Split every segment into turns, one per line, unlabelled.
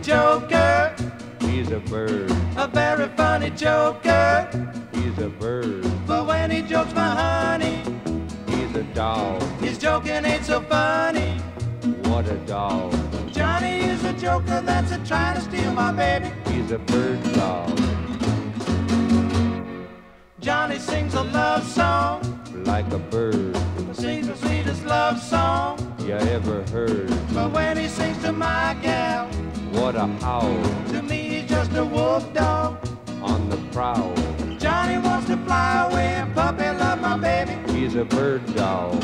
joker.
He's a bird.
A very funny joker.
He's a bird.
But when he jokes my honey,
He's a dog.
his joking ain't so funny.
What a dog.
Johnny is a joker that's a trying to steal my baby.
He's a bird dog.
Johnny sings a love song,
Like a bird.
sings the sweetest love song.
You ever heard?
But when he sings to my gal,
What a howl.
to me he's just a wolf dog.
On the prowl.
Johnny wants to fly away and puppy love my baby.
He's a bird dog.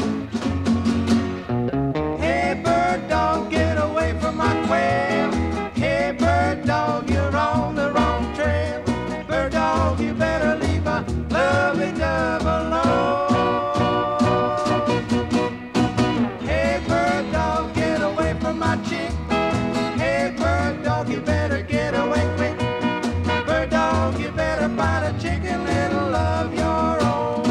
Hey bird dog, get away from my quail. Hey bird dog, you're on the wrong trail. Bird dog, you better leave my lovely dove alone. Hey bird dog, get away from my chick. Hey bird dog, you better get away quick. Bird dog, you better find a chicken little of your own.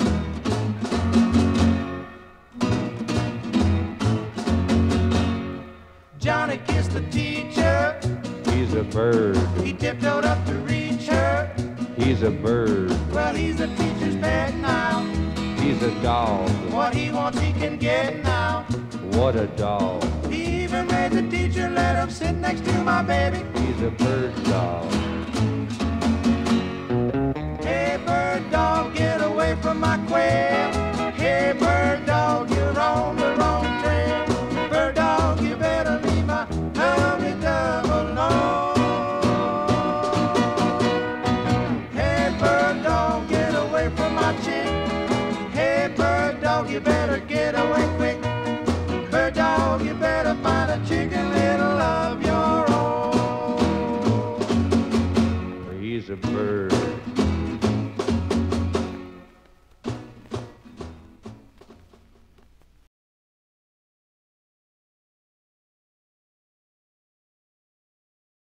Johnny kissed the teacher.
He's a bird.
He tiptoed up to reach her.
He's a bird.
Well, he's a teacher's pet now.
He's a dog.
What he wants he can get now.
What a dog.
He even made the teacher let him sit next to my baby.
He's a bird dog.
Hey bird dog, get away from my quail. Hey bird dog, you're on the wrong trail. Bird dog, you better leave my lovely dove alone. Hey bird dog, get away from my chick. Hey bird dog, you better get away quick. Bird dog, you better find a chicken little of your own.
He's a bird.